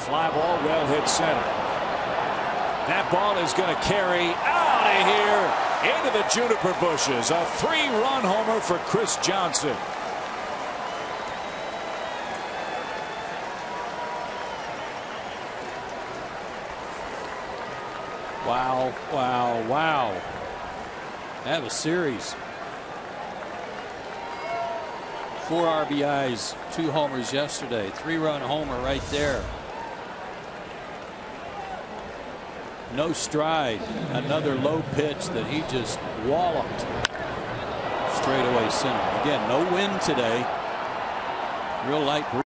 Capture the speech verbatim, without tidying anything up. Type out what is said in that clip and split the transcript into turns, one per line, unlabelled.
fly ball well hit center. That ball is going to carry out of here into the juniper bushes. A three-run homer for Chris Johnson.
Wow, wow, wow. That was a series. Four R B Is, two homers yesterday. Three-run homer right there. No stride. Another low pitch that he just walloped straight away center. Again, no wind today. Real light breeze.